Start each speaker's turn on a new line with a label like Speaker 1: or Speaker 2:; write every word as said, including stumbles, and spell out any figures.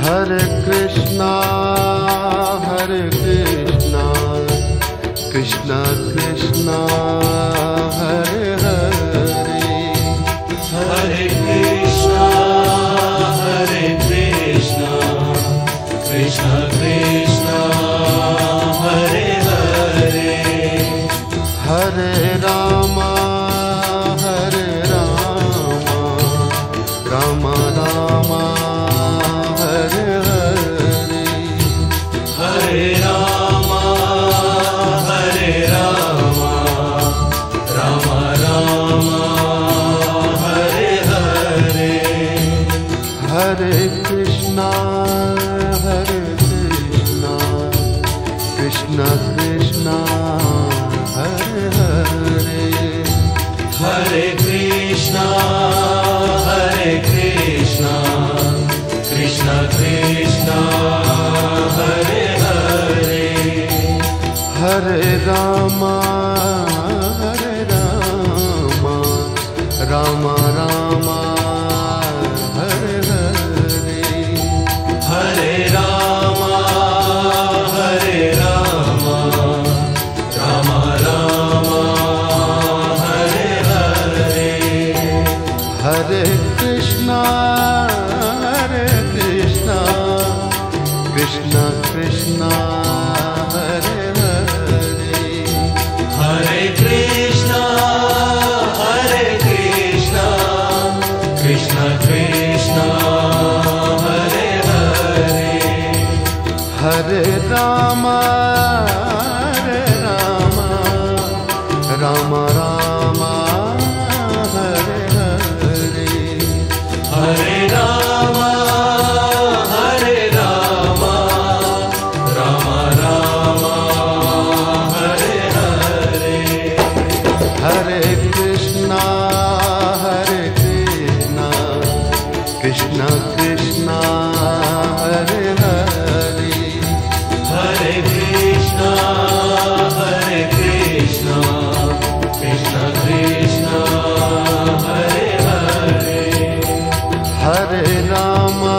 Speaker 1: Hare Krishna, Hare Krishna, Krishna Krishna, Hare Hare,
Speaker 2: Hare Krishna, Hare Krishna, Krishna Krishna, Hare Hare,
Speaker 1: Hare Rama, Hare Rama, Rama Rama, Hare Hare,
Speaker 2: Hare Rama, Hare Rama, Rama Rama, Hare Hare,
Speaker 1: Hare Krishna, Hare Krishna, Krishna Krishna, Hare Hare,
Speaker 2: Hare Krishna, Hare Krishna, Krishna Krishna, Hare Hare,
Speaker 1: Hare Rama, Hare Rama, Rama Rama, Hare Hare,
Speaker 2: Hare Rama, Hare Rama, Rama Rama, Hare Hare,
Speaker 1: Hare Krishna, Hare Krishna, Krishna Krishna, Hare Hare,
Speaker 2: Hare Krishna, Hare Krishna, Krishna Krishna, Hare Hare,
Speaker 1: Hare Rama, Hare Rama, Rama Rama, Hare Hare,
Speaker 2: Hare Rama, Hare Rama, Rama Rama, Hare Hare,
Speaker 1: Hare Krishna, Hare Krishna, Krishna Krishna, Hare Hare,
Speaker 2: Hare Krishna, Hare Krishna, Krishna Krishna, Hare Hare,
Speaker 1: Hare Rama,